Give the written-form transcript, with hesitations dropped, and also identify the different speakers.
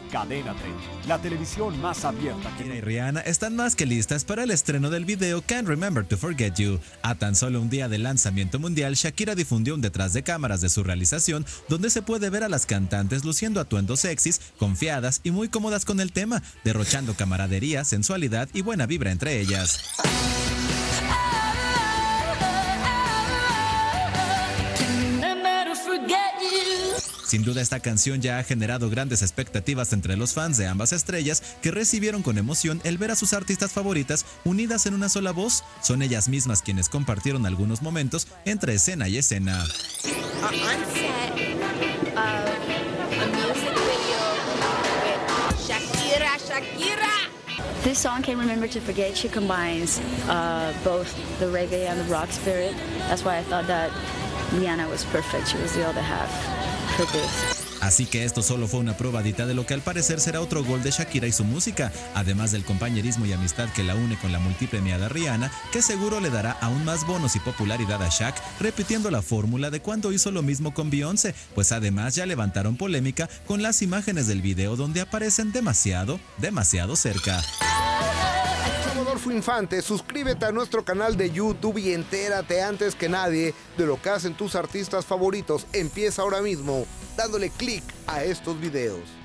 Speaker 1: Cadena 30, la televisión más abierta que...
Speaker 2: Shakira y Rihanna están más que listas para el estreno del video Can't Remember to Forget You. A tan solo un día del lanzamiento mundial, Shakira difundió un detrás de cámaras de su realización, donde se puede ver a las cantantes luciendo atuendos sexys, confiadas y muy cómodas con el tema, derrochando camaradería, sensualidad y buena vibra entre ellas. Sin duda esta canción ya ha generado grandes expectativas entre los fans de ambas estrellas, que recibieron con emoción el ver a sus artistas favoritas unidas en una sola voz. Son ellas mismas quienes compartieron algunos momentos entre escena y escena.
Speaker 3: On set of a music video with Shakira.
Speaker 4: This song, Can't Remember to Forget, she combines both the reggae and the rock spirit. That's why I thought that Rihanna was perfect. She was the other half for this.
Speaker 2: Así que esto solo fue una probadita de lo que al parecer será otro gol de Shakira y su música, además del compañerismo y amistad que la une con la multipremiada Rihanna, que seguro le dará aún más bonos y popularidad a Shak, repitiendo la fórmula de cuando hizo lo mismo con Beyoncé, pues además ya levantaron polémica con las imágenes del video donde aparecen demasiado cerca.
Speaker 5: Soy Rodolfo Infante, suscríbete a nuestro canal de YouTube y entérate antes que nadie de lo que hacen tus artistas favoritos. Empieza ahora mismo dándole clic a estos videos.